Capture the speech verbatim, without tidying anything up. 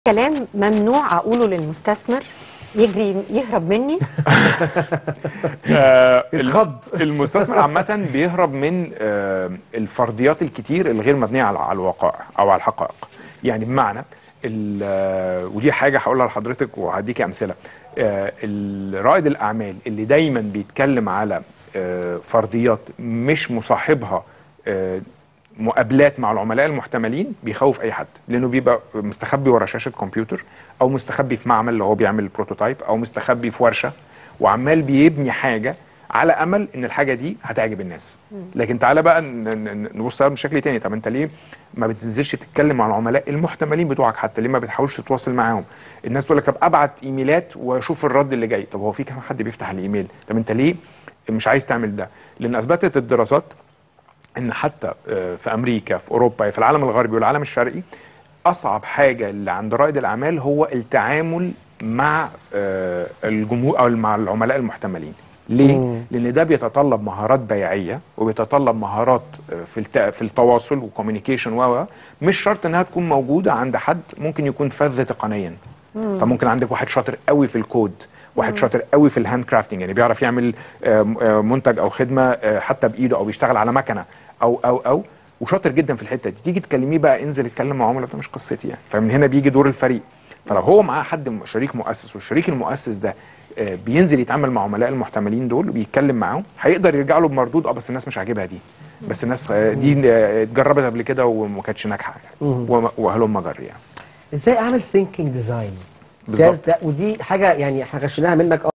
كلام ممنوع اقوله للمستثمر يجري يهرب مني. اتخض. المستثمر عامة بيهرب من آه الفرضيات الكتير الغير مبنية على على الواقع او على الحقائق. يعني بمعنى ودي حاجة هقولها لحضرتك وهديكي امثلة. آه رائد الاعمال اللي دايما بيتكلم على آه فرضيات مش مصاحبها آه مقابلات مع العملاء المحتملين بيخوف اي حد، لانه بيبقى مستخبي ورا شاشه كمبيوتر، او مستخبي في معمل اللي هو بيعمل بروتوتايب، او مستخبي في ورشه وعمال بيبني حاجه على امل ان الحاجه دي هتعجب الناس. لكن تعالى بقى نبص لها بشكل تاني. طب انت ليه ما بتنزلش تتكلم مع العملاء المحتملين بتوعك؟ حتى ليه ما بتحاولش تتواصل معاهم؟ الناس تقول لك طب ابعت ايميلات واشوف الرد اللي جاي. طب هو في كام حد بيفتح الايميل؟ طب انت ليه مش عايز تعمل ده؟ لان اثبتت الدراسات ان حتى في امريكا، في اوروبا، في العالم الغربي والعالم الشرقي، اصعب حاجه اللي عند رائد الاعمال هو التعامل مع الجمهور او مع العملاء المحتملين. ليه؟ مم. لان ده بيتطلب مهارات بيعيه وبيتطلب مهارات في في التواصل وكوميونيكيشن، و مش شرط انها تكون موجوده عند حد ممكن يكون فذ تقنيا. مم. فممكن عندك واحد شاطر قوي في الكود، واحد شاطر قوي في الهاند كرافتنج، يعني بيعرف يعمل منتج او خدمه حتى بايده، او بيشتغل على مكنه او او او وشاطر جدا في الحته دي. تيجي تكلميه بقى انزل اتكلم مع عملاء، ده مش قصتي يعني. فمن هنا بيجي دور الفريق. فلو هو معاه حد شريك مؤسس، والشريك المؤسس ده بينزل يتعامل مع عملاء المحتملين دول وبيتكلم معاهم، هيقدر يرجع له بمردود اه بس الناس مش عاجبها دي، بس الناس دي اتجربت قبل كده وما كانتش ناجحه يعني، وهلم جري يعني. ازاي اعمل ثينكينج ديزاين؟ بالظبط. ودي حاجه يعني احنا غشيناها منك.